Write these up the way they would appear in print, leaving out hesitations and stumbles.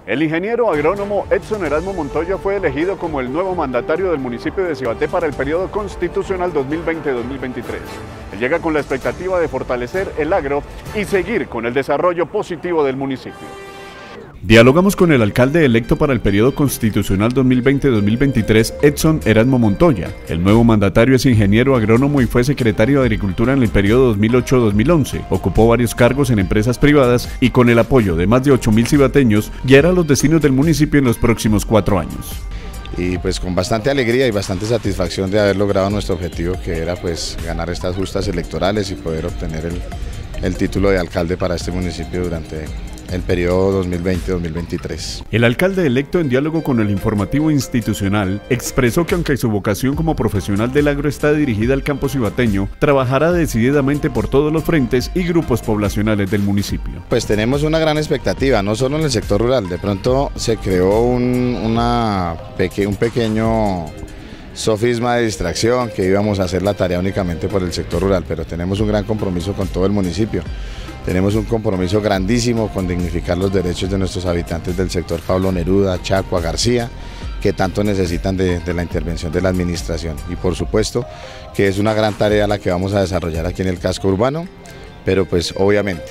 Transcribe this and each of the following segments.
El ingeniero agrónomo Edson Erasmo Montoya fue elegido como el nuevo mandatario del municipio de Cibaté para el periodo constitucional 2020-2023. Él llega con la expectativa de fortalecer el agro y seguir con el desarrollo positivo del municipio. Dialogamos con el alcalde electo para el periodo constitucional 2020-2023, Edson Erasmo Montoya. El nuevo mandatario es ingeniero agrónomo y fue secretario de Agricultura en el periodo 2008-2011. Ocupó varios cargos en empresas privadas y con el apoyo de más de 8.000 cibateños guiará los destinos del municipio en los próximos 4 años. Y pues con bastante alegría y bastante satisfacción de haber logrado nuestro objetivo, que era pues ganar estas justas electorales y poder obtener el título de alcalde para este municipio durante el periodo 2020-2023. El alcalde electo, en diálogo con el informativo institucional, expresó que aunque su vocación como profesional del agro está dirigida al campo cibateño, trabajará decididamente por todos los frentes y grupos poblacionales del municipio. Pues tenemos una gran expectativa, no solo en el sector rural. De pronto se creó un pequeño sofisma de distracción, que íbamos a hacer la tarea únicamente por el sector rural, pero tenemos un gran compromiso con todo el municipio. Tenemos un compromiso grandísimo con dignificar los derechos de nuestros habitantes del sector Pablo Neruda, Chacua, García, que tanto necesitan de la intervención de la administración. Y por supuesto que es una gran tarea la que vamos a desarrollar aquí en el casco urbano, pero pues obviamente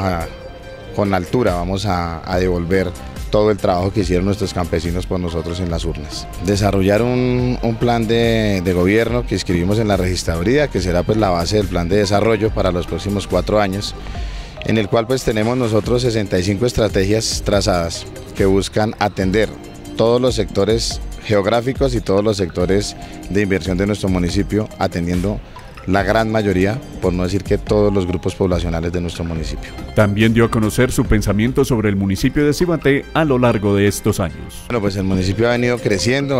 con altura vamos a devolver todo el trabajo que hicieron nuestros campesinos por nosotros en las urnas. Desarrollar un plan de gobierno que inscribimos en la registraduría, que será pues la base del plan de desarrollo para los próximos 4 años, en el cual pues tenemos nosotros 65 estrategias trazadas que buscan atender todos los sectores geográficicos y todos los sectores de inversión de nuestro municipio, atendiendo la gran mayoría, por no decir que todos los grupos poblacionales de nuestro municipio. También dio a conocer su pensamiento sobre el municipio de Cibaté a lo largo de estos años. Bueno, pues el municipio ha venido creciendo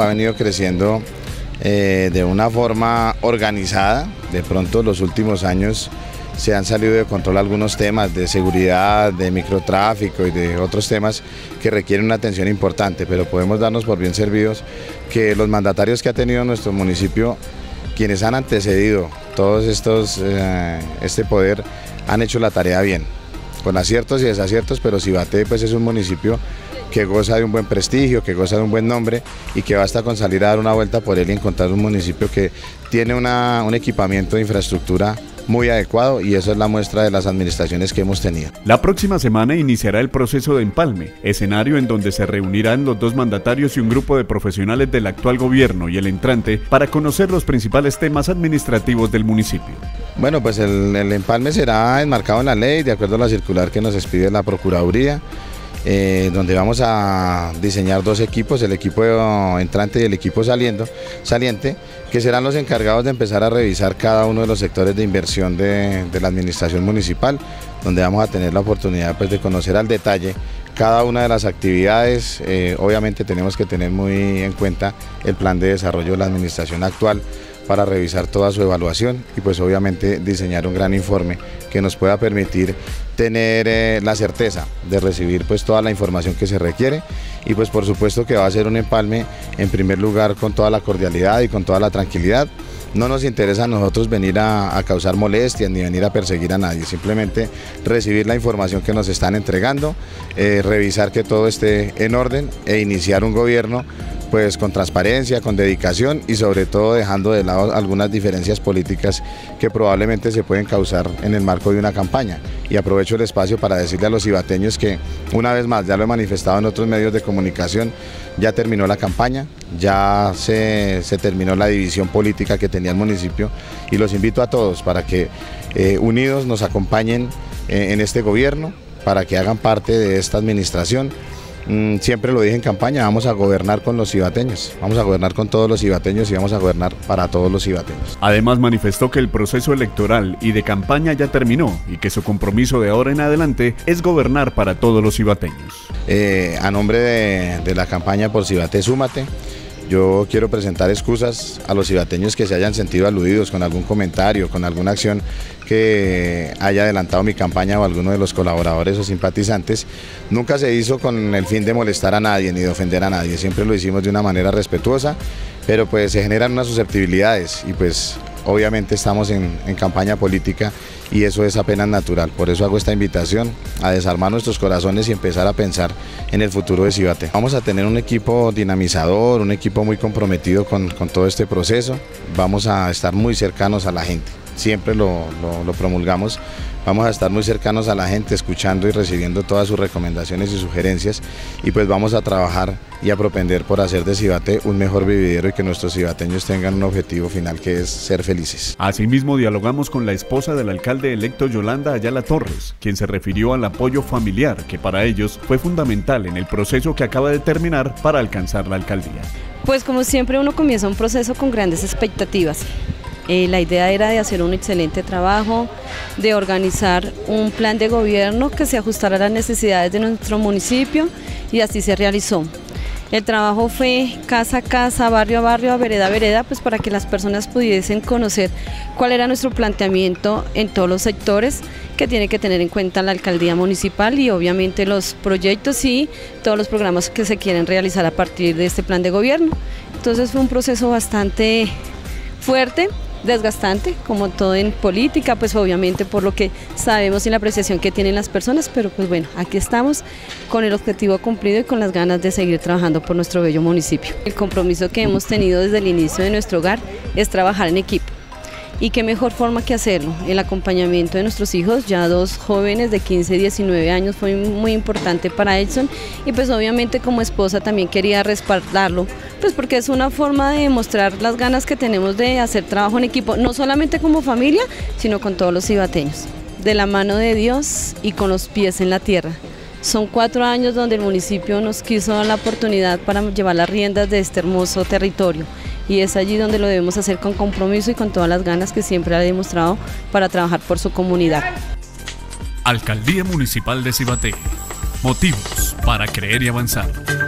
de una forma organizada. De pronto los últimos años se han salido de control algunos temas de seguridad, de microtráfico y de otros temas que requieren una atención importante, pero podemos darnos por bien servidos que los mandatarios que ha tenido nuestro municipio, quienes han antecedido todos este poder, han hecho la tarea bien, con aciertos y desaciertos, pero Cibaté pues es un municipio que goza de un buen prestigio, que goza de un buen nombre y que basta con salir a dar una vuelta por él y encontrar un municipio que tiene un equipamiento de infraestructura muy adecuado, y eso es la muestra de las administraciones que hemos tenido. La próxima semana iniciará el proceso de empalme, escenario en donde se reunirán los dos mandatarios y un grupo de profesionales del actual gobierno y el entrante para conocer los principales temas administrativos del municipio. Bueno, pues el empalme será enmarcado en la ley, de acuerdo a la circular que nos expide la Procuraduría, donde vamos a diseñar 2 equipos, el equipo entrante y el equipo saliente, que serán los encargados de empezar a revisar cada uno de los sectores de inversión de la administración municipal, donde vamos a tener la oportunidad pues de conocer al detalle cada una de las actividades. Obviamente tenemos que tener muy en cuenta el plan de desarrollo de la administración actual para revisar toda su evaluación y pues obviamente diseñar un gran informe que nos pueda permitir tener la certeza de recibir pues toda la información que se requiere, y pues por supuesto que va a ser un empalme en primer lugar con toda la cordialidad y con toda la tranquilidad. No nos interesa a nosotros venir a causar molestias ni venir a perseguir a nadie, simplemente recibir la información que nos están entregando, revisar que todo esté en orden e iniciar un gobierno pues con transparencia, con dedicación y sobre todo dejando de lado algunas diferencias políticas que probablemente se pueden causar en el marco de una campaña. Y aprovecho el espacio para decirle a los cibateños que, una vez más, ya lo he manifestado en otros medios de comunicación, ya terminó la campaña, ya se terminó la división política que tenía el municipio, y los invito a todos para que unidos nos acompañen en este gobierno, para que hagan parte de esta administración. Siempre lo dije en campaña, vamos a gobernar con los cibateños, vamos a gobernar con todos los cibateños y vamos a gobernar para todos los cibateños. Además manifestó que el proceso electoral y de campaña ya terminó y que su compromiso de ahora en adelante es gobernar para todos los cibateños. A nombre de la campaña por Cibaté Súmate, yo quiero presentar excusas a los cibateños que se hayan sentido aludidos con algún comentario, con alguna acción que haya adelantado mi campaña o alguno de los colaboradores o simpatizantes. Nunca se hizo con el fin de molestar a nadie ni de ofender a nadie, siempre lo hicimos de una manera respetuosa, pero pues se generan unas susceptibilidades y pues obviamente estamos en campaña política y eso es apenas natural. Por eso hago esta invitación a desarmar nuestros corazones y empezar a pensar en el futuro de Cibate. Vamos a tener un equipo dinamizador, un equipo muy comprometido con todo este proceso. Vamos a estar muy cercanos a la gente, siempre lo promulgamos. Vamos a estar muy cercanos a la gente, escuchando y recibiendo todas sus recomendaciones y sugerencias, y pues vamos a trabajar y a propender por hacer de Cibate un mejor vividero y que nuestros cibateños tengan un objetivo final, que es ser felices. Asimismo, dialogamos con la esposa del alcalde electo, Yolanda Ayala Torres, quien se refirió al apoyo familiar que para ellos fue fundamental en el proceso que acaba de terminar para alcanzar la alcaldía. Pues como siempre uno comienza un proceso con grandes expectativas. La idea era de hacer un excelente trabajo, de organizar un plan de gobierno que se ajustara a las necesidades de nuestro municipio, y así se realizó. El trabajo fue casa a casa, barrio a barrio, vereda a vereda, pues para que las personas pudiesen conocer cuál era nuestro planteamiento en todos los sectores que tiene que tener en cuenta la alcaldía municipal, y obviamente los proyectos y todos los programas que se quieren realizar a partir de este plan de gobierno. Entonces fue un proceso bastante fuerte, desgastante, como todo en política, pues obviamente por lo que sabemos y la apreciación que tienen las personas, pero pues bueno, aquí estamos con el objetivo cumplido y con las ganas de seguir trabajando por nuestro bello municipio. El compromiso que hemos tenido desde el inicio de nuestro hogar es trabajar en equipo. Y qué mejor forma que hacerlo, el acompañamiento de nuestros hijos, ya 2 jóvenes de 15 y 19 años, fue muy importante para Edson, y pues obviamente como esposa también quería respaldarlo, pues porque es una forma de demostrar las ganas que tenemos de hacer trabajo en equipo, no solamente como familia, sino con todos los cibateños, de la mano de Dios y con los pies en la tierra. Son 4 años donde el municipio nos quiso dar la oportunidad para llevar las riendas de este hermoso territorio, y es allí donde lo debemos hacer con compromiso y con todas las ganas que siempre ha demostrado para trabajar por su comunidad. Alcaldía Municipal de Cibate. Motivos para creer y avanzar.